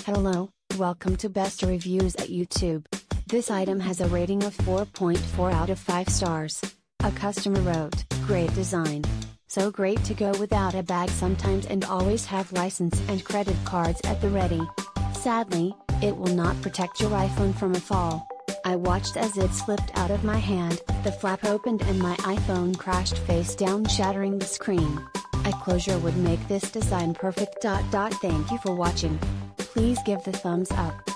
Hello, welcome to Best Reviews at YouTube. This item has a rating of 4.4 out of 5 stars. A customer wrote, "Great design. So great to go without a bag sometimes and always have license and credit cards at the ready. Sadly, it will not protect your iPhone from a fall. I watched as it slipped out of my hand, the flap opened and my iPhone crashed face down, shattering the screen. A closure would make this design perfect. Thank you for watching. Please give the thumbs up.